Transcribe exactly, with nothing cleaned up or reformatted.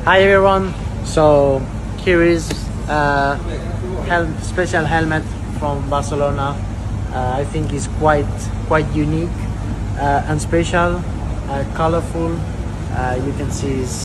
Hi everyone, so here is a hel special helmet from Barcelona. uh, I think it's quite quite unique uh, and special, uh, colorful. Uh, you can see it's